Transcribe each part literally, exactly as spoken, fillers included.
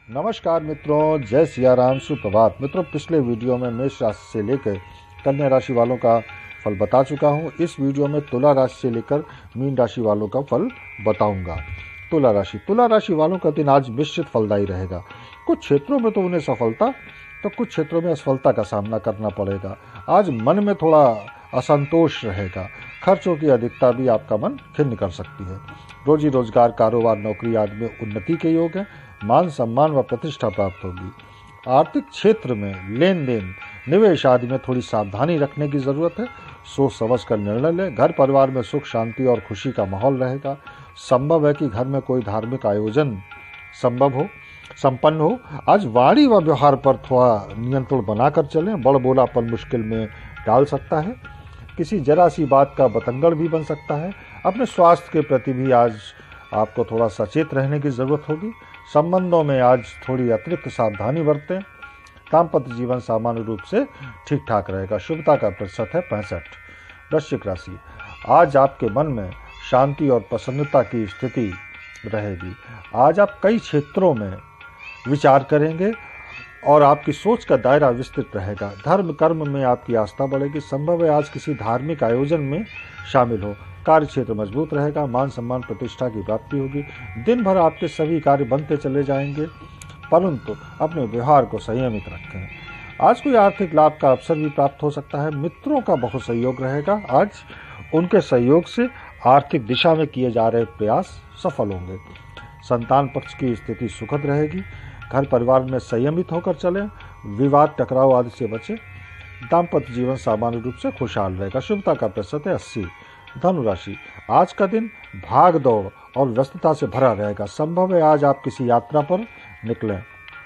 नमस्कार मित्रों, जय सिया राम, सुप्रभात। मित्रों, पिछले वीडियो में मेष राशि से लेकर कन्या राशि वालों का फल बता चुका हूं। इस वीडियो में तुला राशि से लेकर मीन राशि वालों का फल बताऊंगा। तुला राशि तुला राशि वालों का दिन आज निश्चित फलदायी रहेगा। कुछ क्षेत्रों में तो उन्हें सफलता तो कुछ क्षेत्रों में असफलता का सामना करना पड़ेगा। आज मन में थोड़ा असंतोष रहेगा। खर्चों की अधिकता भी आपका मन खिन्न कर सकती है। रोजी रोजगार, कारोबार, नौकरी आदि में उन्नति के योग है। मान सम्मान व प्रतिष्ठा प्राप्त होगी। आर्थिक क्षेत्र में लेन देन, निवेश आदि में थोड़ी सावधानी रखने की जरूरत है। सोच समझ कर निर्णय लें। घर परिवार में सुख, शांति और खुशी का माहौल रहेगा। संभव है कि घर में कोई धार्मिक आयोजन संभव हो संपन्न हो। आज वाणी व व्यवहार पर थोड़ा नियंत्रण बनाकर चलें। बड़ बोलापन मुश्किल में डाल सकता है। किसी जरा सी बात का बतंगड़ भी बन सकता है। अपने स्वास्थ्य के प्रति भी आज आपको थोड़ा सचेत रहने की जरूरत होगी। संबंधों में आज थोड़ी अतिरिक्त सावधानी बरतें। दाम्पत्य जीवन सामान्य रूप से ठीक ठाक रहेगा। शुभता का प्रतिशत है पैंसठ। वृश्चिक राशि, आज आपके मन में शांति और प्रसन्नता की स्थिति रहेगी। आज आप कई क्षेत्रों में विचार करेंगे और आपकी सोच का दायरा विस्तृत रहेगा। धर्म कर्म में आपकी आस्था बढ़ेगी। संभव है आज किसी धार्मिक आयोजन में शामिल हो। कार्य क्षेत्र मजबूत रहेगा। मान सम्मान प्रतिष्ठा की प्राप्ति होगी। दिन भर आपके सभी कार्य बनते चले जाएंगे, परंतु अपने व्यवहार को संयमित रखें। आज कोई आर्थिक लाभ का अवसर भी प्राप्त हो सकता है। मित्रों का बहुत सहयोग रहेगा। आज उनके सहयोग से आर्थिक दिशा में किए जा रहे प्रयास सफल होंगे। संतान पक्ष की स्थिति सुखद रहेगी। घर परिवार में संयमित होकर चलें। विवाद, टकराव आदि से बचें। दाम्पत्य जीवन सामान्य रूप से खुशहाल रहेगा। शुभता का प्रतिशत है अस्सी। धनु राशि, आज का दिन भाग दौड़ और व्यस्तता से भरा रहेगा। संभव है आज आप किसी यात्रा पर निकलें,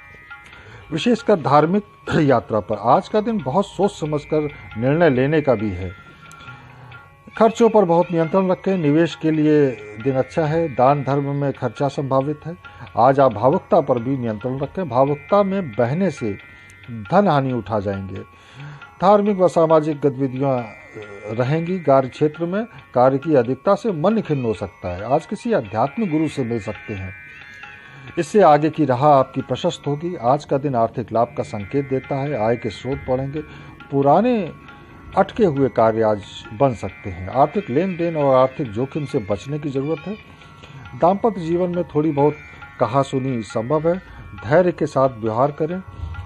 विशेषकर धार्मिक यात्रा पर। आज का दिन बहुत सोच समझकर निर्णय लेने का भी है। खर्चों पर बहुत नियंत्रण रखें। निवेश के लिए दिन अच्छा है। दान धर्म में खर्चा संभावित है। आज आप भावुकता पर भी नियंत्रण रखें। भावुकता में बहने से धन हानि उठा जाएंगे। धार्मिक व सामाजिक गतिविधियां रहेंगी। कार्य क्षेत्र में कार्य की अधिकता से मन खिन्न हो सकता है। आज किसी आध्यात्मिक गुरु से मिल सकते हैं। इससे आगे की राह आपकी प्रशस्त होगी। आज का दिन आर्थिक लाभ का संकेत देता है। आय के स्रोत बढ़ेंगे। पुराने अटके हुए कार्य आज बन सकते हैं। आर्थिक लेन देन और आर्थिक जोखिम से बचने की जरूरत है। दाम्पत्य जीवन में थोड़ी बहुत कहासुनी संभव है। धैर्य के साथ व्यवहार करें।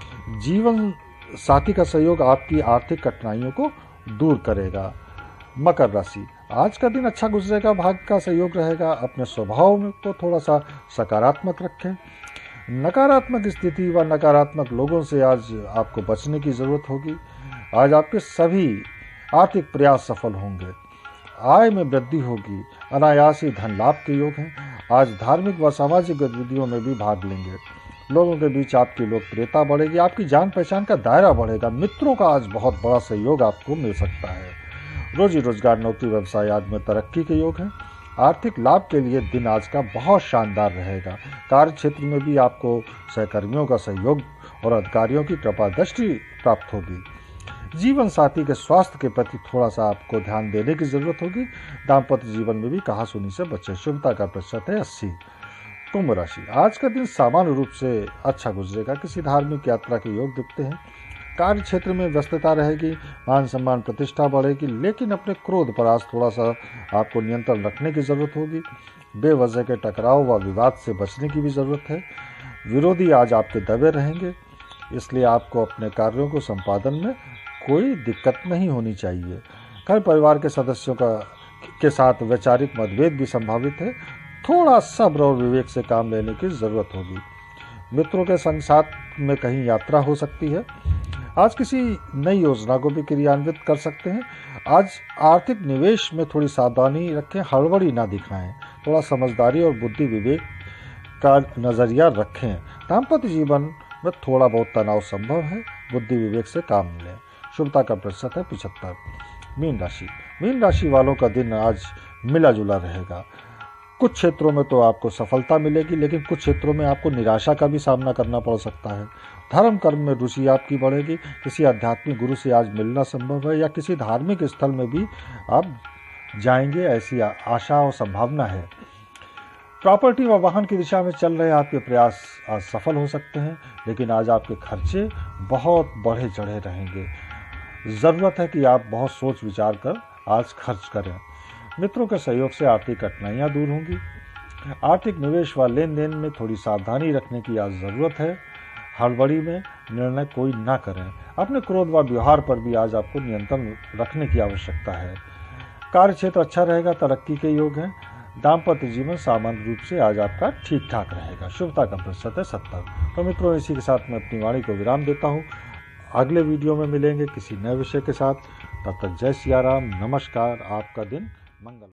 जीवन साथी का सहयोग आपकी आर्थिक कठिनाइयों को दूर करेगा। मकर राशि, आज का दिन अच्छा गुजरेगा। भाग्य का सहयोग रहेगा। अपने स्वभाव में को थोड़ा सा सकारात्मक रखें। नकारात्मक स्थिति व नकारात्मक लोगों से आज आपको बचने की जरूरत होगी। आज आपके सभी आर्थिक प्रयास सफल होंगे। आय में वृद्धि होगी। अनायास ही धन लाभ के योग हैं। आज धार्मिक व सामाजिक गतिविधियों में भी भाग लेंगे। लोगों के बीच आपकी लोकप्रियता बढ़ेगी। आपकी जान पहचान का दायरा बढ़ेगा। मित्रों का आज बहुत बड़ा सहयोग आपको मिल सकता है। रोजी रोजगार, नौकरी, व्यवसाय आदि में तरक्की के योग हैं। आर्थिक लाभ के लिए दिन आज का बहुत शानदार रहेगा। कार्य क्षेत्र में भी आपको सहकर्मियों का सहयोग और अधिकारियों की कृपा दृष्टि प्राप्त होगी। जीवन साथी के स्वास्थ्य के प्रति थोड़ा सा आपको ध्यान देने की जरूरत होगी। दाम्पत्य जीवन में भी कहासुनी से बचें। शुभता का प्रतिशत है अस्सी। कुंभ राशि, आज का दिन सामान्य रूप से अच्छा गुजरेगा। किसी धार्मिक यात्रा के योग दिखते हैं। कार्य क्षेत्र में व्यस्तता रहेगी। मान सम्मान प्रतिष्ठा बढ़ेगी, लेकिन अपने क्रोध पर आज थोड़ा सा आपको नियंत्रण रखने की जरूरत होगी। बेवजह के टकराव व विवाद से बचने की भी जरूरत है। विरोधी आज आपके दबे रहेंगे, इसलिए आपको अपने कार्यों को संपादन में कोई दिक्कत नहीं होनी चाहिए। घर परिवार के सदस्यों का के साथ वैचारिक मतभेद भी संभावित है। थोड़ा सब्र और विवेक से काम लेने की जरूरत होगी। मित्रों के संग साथ में कहीं यात्रा हो सकती है। आज किसी नई योजना को भी क्रियान्वित कर सकते हैं। आज आर्थिक निवेश में थोड़ी सावधानी रखें। हड़बड़ी ना दिखाएं। थोड़ा समझदारी और बुद्धि विवेक का नजरिया रखें। दाम्पत्य जीवन में थोड़ा बहुत तनाव संभव है। बुद्धि विवेक से काम लें। शुभता का प्रतिशत है पिछहत्तर। मीन राशि मीन राशि वालों का दिन आज मिला जुला रहेगा। कुछ क्षेत्रों में तो आपको सफलता मिलेगी, लेकिन कुछ क्षेत्रों में आपको निराशा का भी सामना करना पड़ सकता है। धर्म कर्म में रुचि आपकी बढ़ेगी। किसी आध्यात्मिक गुरु से आज मिलना संभव है, या किसी धार्मिक स्थल में भी आप जाएंगे, ऐसी आशा और संभावना है। प्रॉपर्टी व वाहन की दिशा में चल रहे आपके प्रयास आज सफल हो सकते हैं, लेकिन आज आपके खर्चे बहुत बढ़े चढ़े रहेंगे। ज़रूरत है कि आप बहुत सोच विचार कर आज खर्च करें। मित्रों के सहयोग से आर्थिक कठिनाइयाँ दूर होंगी। आर्थिक निवेश व लेन देन में थोड़ी सावधानी रखने की आज ज़रूरत है। हड़बड़ी में निर्णय कोई ना करें। अपने क्रोध व व्यवहार पर भी आज आपको नियंत्रण रखने की आवश्यकता है। कार्य क्षेत्र अच्छा रहेगा, तरक्की के योग हैं। दाम्पत्य जीवन सामान्य रूप से आज आपका ठीक ठाक रहेगा। शुभता का प्रतिशत है सत्तर। तो मित्रों, इसी के साथ मैं अपनी वाणी को विराम देता हूँ। अगले वीडियो में मिलेंगे किसी नए विषय के साथ। तब तक जय सिया राम, नमस्कार। आपका दिन मंगल।